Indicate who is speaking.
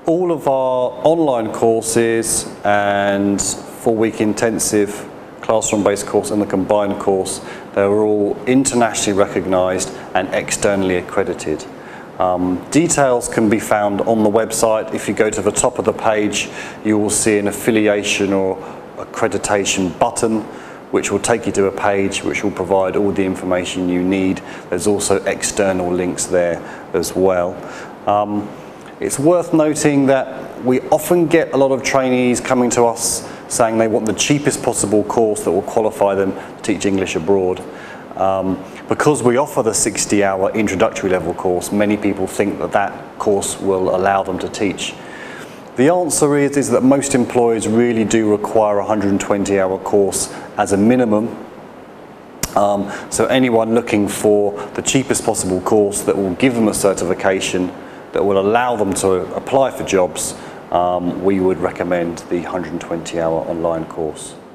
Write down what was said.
Speaker 1: all of our online courses and 4-week intensive classroom-based course and the combined course, they're all internationally recognised and externally accredited. Details can be found on the website. If you go to the top of the page, you will see an affiliation or accreditation button, which will take you to a page which will provide all the information you need. There's also external links there as well. It's worth noting that we often get a lot of trainees coming to us saying they want the cheapest possible course that will qualify them to teach English abroad. Because we offer the 60-hour introductory level course, many people think that that course will allow them to teach. The answer is that most employers really do require a 120-hour course as a minimum. So anyone looking for the cheapest possible course that will give them a certification that will allow them to apply for jobs, we would recommend the 120-hour online course.